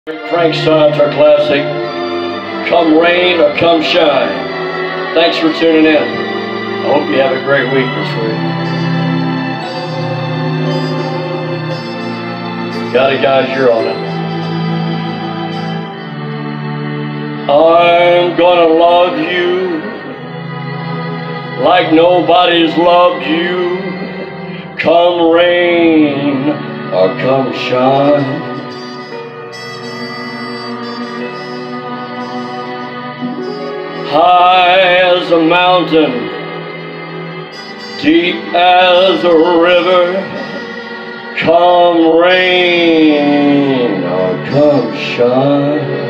Frank Sinatra classic, Come Rain or Come Shine. Thanks for tuning in. I hope you have a great week this week. Got it, guys, you're on it. I'm gonna love you like nobody's loved you. Come rain or come shine. High as a mountain, deep as a river, come rain or come shine.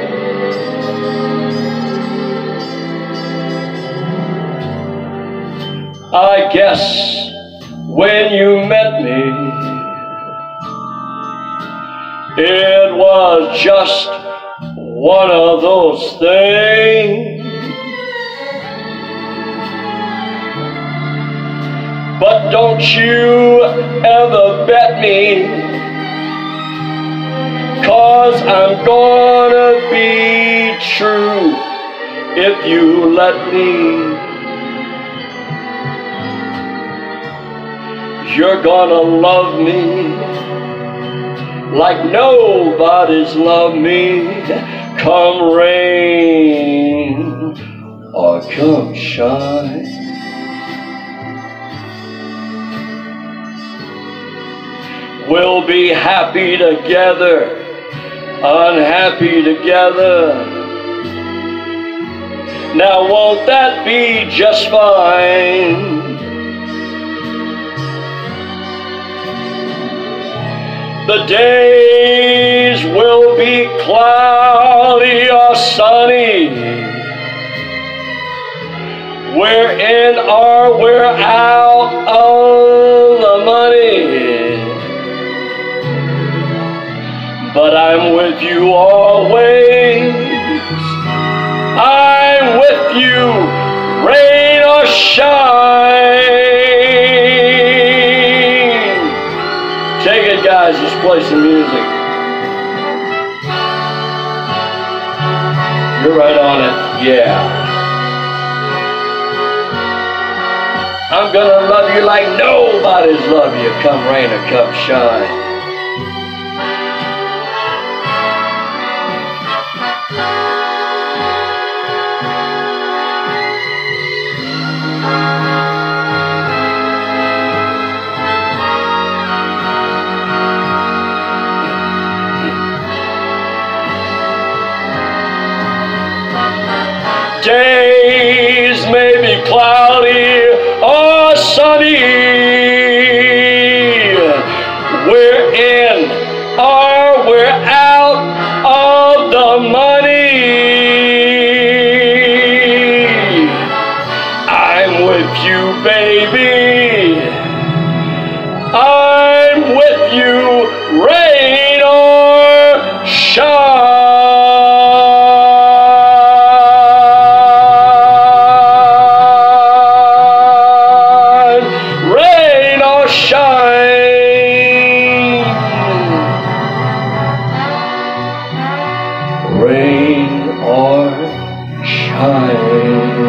I guess when you met me, it was just one of those things. But don't you ever bet me, 'cause I'm gonna be true if you let me. You're gonna love me like nobody's loved me. Come rain or come shine. We'll be happy together, unhappy together. Now won't that be just fine? The days will be cloudy or sunny. We're in or we're out of the money. But I'm with you always. I'm with you, rain or shine. Take it, guys, let's play some music. You're right on it, yeah. I'm gonna love you like nobody's loved you. Come rain or come shine. Days may be cloudy or sunny. We're in or we're out of the money. I'm with you, baby. I'm with you, rain or shine. Rain or shine.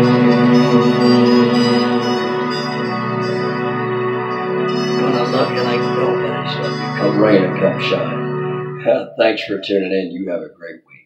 Gonna love you like nobody's loved you. Come rain or come shine. Thanks for tuning in. You have a great week.